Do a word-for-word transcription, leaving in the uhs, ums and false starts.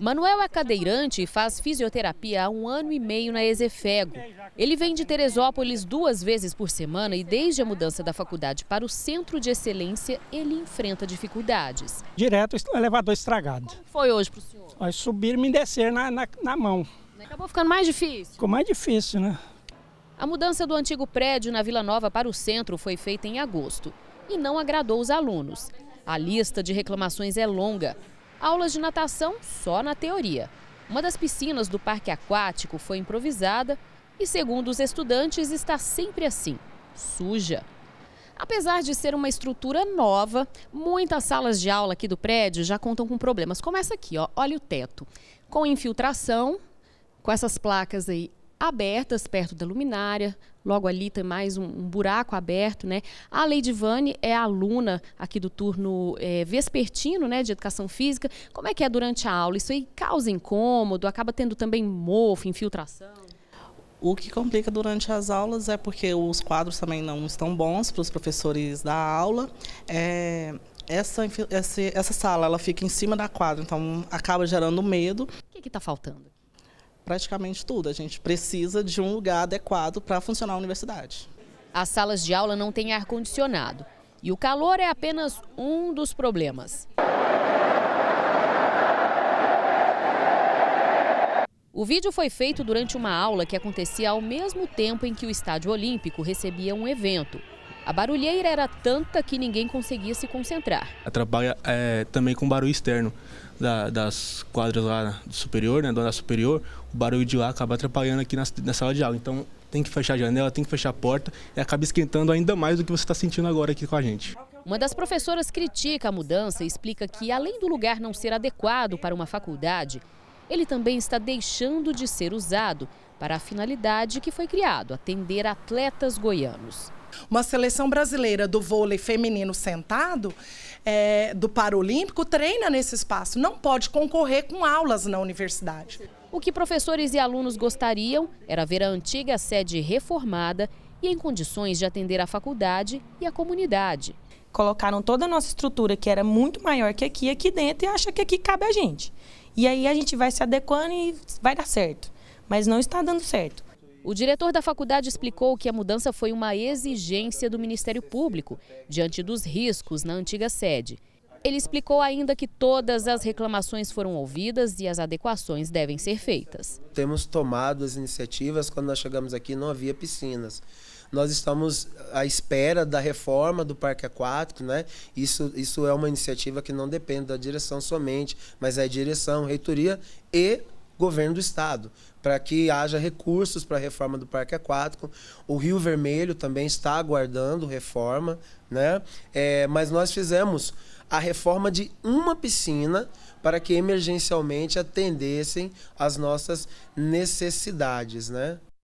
Manuel é cadeirante e faz fisioterapia há um ano e meio na Ezefego. Ele vem de Teresópolis duas vezes por semana e desde a mudança da faculdade para o Centro de Excelência, ele enfrenta dificuldades. Direto, o elevador estragado. Como foi hoje para o senhor? Aí subir e me descer na, na, na mão. Acabou ficando mais difícil? Ficou mais difícil, né? A mudança do antigo prédio na Vila Nova para o centro foi feita em agosto e não agradou os alunos. A lista de reclamações é longa. Aulas de natação só na teoria. Uma das piscinas do parque aquático foi improvisada e, segundo os estudantes, está sempre assim, suja. Apesar de ser uma estrutura nova, muitas salas de aula aqui do prédio já contam com problemas. Como essa aqui, ó, olha o teto, com infiltração, com essas placas aí abertas perto da luminária, logo ali tem mais um, um buraco aberto, né? A Leidivane é aluna aqui do turno é, vespertino, né, de educação física. Como é que é durante a aula? Isso aí causa incômodo, acaba tendo também mofo, infiltração? O que complica durante as aulas é porque os quadros também não estão bons para os professores da aula. É, essa, essa, essa sala ela fica em cima da quadra, então acaba gerando medo. O que está faltando? Praticamente tudo. A gente precisa de um lugar adequado para funcionar a universidade. As salas de aula não têm ar-condicionado e o calor é apenas um dos problemas. O vídeo foi feito durante uma aula que acontecia ao mesmo tempo em que o Estádio Olímpico recebia um evento. A barulheira era tanta que ninguém conseguia se concentrar. Atrapalha é, também com barulho externo da, das quadras lá do superior, né, do andar superior. O barulho de lá acaba atrapalhando aqui na, na sala de aula. Então tem que fechar a janela, tem que fechar a porta e acaba esquentando ainda mais do que você está sentindo agora aqui com a gente. Uma das professoras critica a mudança e explica que, além do lugar não ser adequado para uma faculdade, ele também está deixando de ser usado para a finalidade que foi criado, atender atletas goianos. Uma seleção brasileira do vôlei feminino sentado, é, do Paralímpico, treina nesse espaço. Não pode concorrer com aulas na universidade. O que professores e alunos gostariam era ver a antiga sede reformada e em condições de atender a faculdade e a comunidade. Colocaram toda a nossa estrutura, que era muito maior que aqui, aqui dentro e acha que aqui cabe a gente. E aí a gente vai se adequando e vai dar certo. Mas não está dando certo. O diretor da faculdade explicou que a mudança foi uma exigência do Ministério Público, diante dos riscos na antiga sede. Ele explicou ainda que todas as reclamações foram ouvidas e as adequações devem ser feitas. Temos tomado as iniciativas, quando nós chegamos aqui não havia piscinas. Nós estamos à espera da reforma do parque aquático, né? Isso, isso é uma iniciativa que não depende da direção somente, mas é direção, reitoria e governo do estado, para que haja recursos para a reforma do parque aquático. O Rio Vermelho também está aguardando reforma, né? É, mas nós fizemos a reforma de uma piscina para que emergencialmente atendessem às nossas necessidades, né?